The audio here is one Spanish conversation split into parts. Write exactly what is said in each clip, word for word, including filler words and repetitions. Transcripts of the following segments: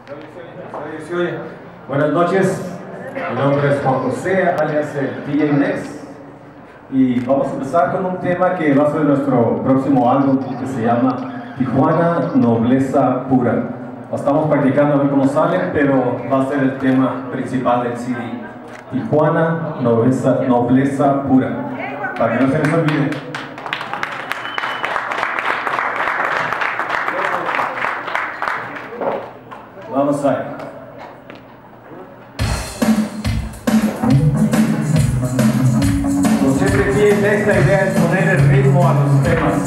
Sí, oye. Buenas noches, mi nombre es Juan José, alias el D J Next, y vamos a empezar con un tema que va a ser nuestro próximo álbum, que se llama Tijuana, Nobleza Pura. Lo estamos practicando a ver cómo sale, pero va a ser el tema principal del C D. Tijuana, Nobleza, Nobleza Pura, para que no se les olvide. Vamos a ir. Como siempre aquí esta idea es poner el ritmo a los temas.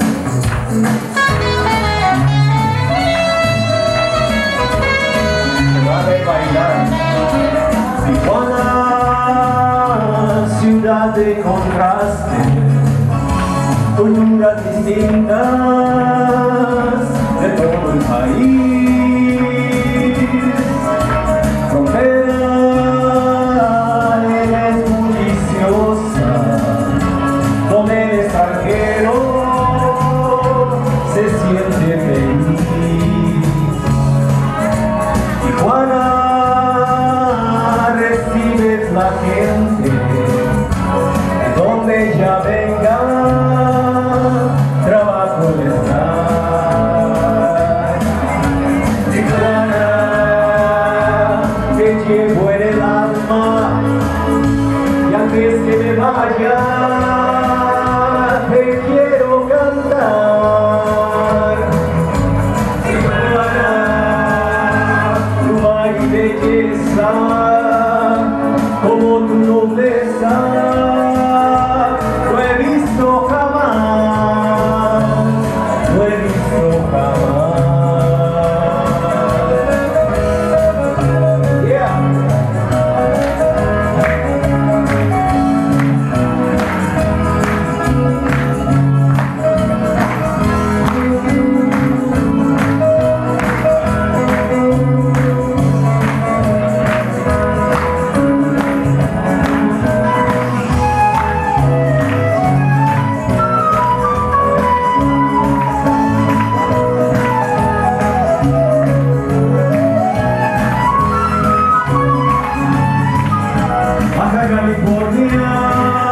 Se vale bailar. Tijuana, ciudad de contraste, culturas distintas de todo el país.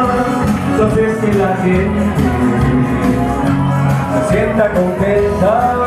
Entonces que la gente se sienta contenta